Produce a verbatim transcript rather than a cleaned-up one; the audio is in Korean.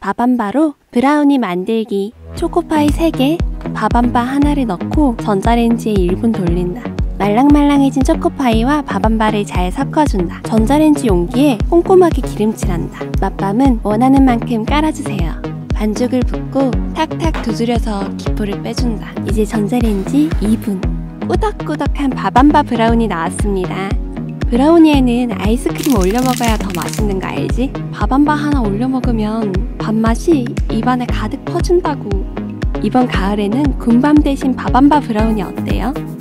밥한바로 브라우니 만들기. 초코파이 세 개, 밥한바 하나를 넣고 전자레인지에 일 분 돌린다. 말랑말랑해진 초코파이와 밥한바를 잘 섞어준다. 전자레인지 용기에 꼼꼼하게 기름칠한다. 맛밤은 원하는 만큼 깔아주세요. 반죽을 붓고 탁탁 두드려서 기포를 빼준다. 이제 전자레인지 이 분. 꾸덕꾸덕한 밥한바 브라우니 나왔습니다. 브라우니에는 아이스크림 올려 먹어야 더 맛있는 거 알지? 밥한바 하나 올려 먹으면 밥맛이 입안에 가득 퍼진다고. 이번 가을에는 군밤 대신 밥한바 브라우니 어때요?